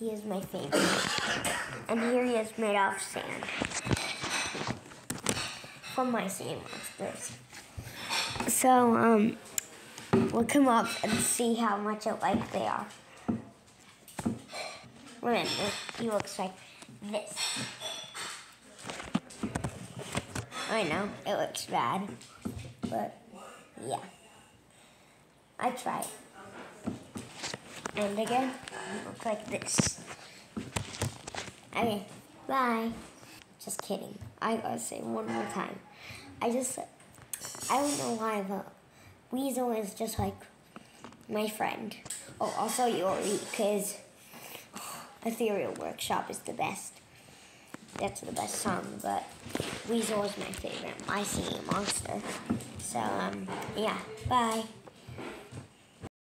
He is my favorite. And here he is made of sand. From my sea monsters. So, look him up and see how much alike they are. Remember, he looks like this. I know, it looks bad, but yeah. I tried. And again, it looks like this. Okay, bye. Just kidding. I gotta say one more time. I don't know why, but Weasel is just like my friend. Oh, also Yori, because Ethereal Workshop is the best. That's the best song, but Weasel is my favorite. My singing monster. So, yeah, bye.